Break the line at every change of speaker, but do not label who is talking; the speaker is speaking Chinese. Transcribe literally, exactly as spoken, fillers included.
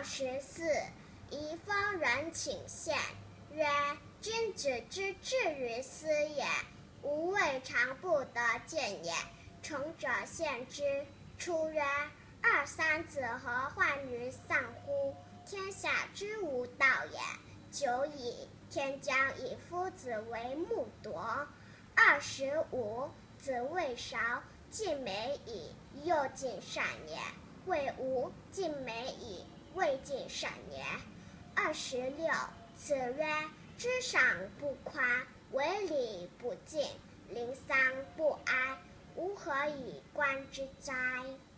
十四，宜封人请献，曰：君子之至于斯也，吾未尝不得见也。从者献之。出曰：二三子何患于丧乎？天下之无道也。久矣，天将以夫子为木铎。二十五，子未韶，尽美矣，又尽善也；未吾，尽美矣，未尽善也。二十六，子曰：知赏不夸，为礼不敬，临丧不哀，吾何以观之哉？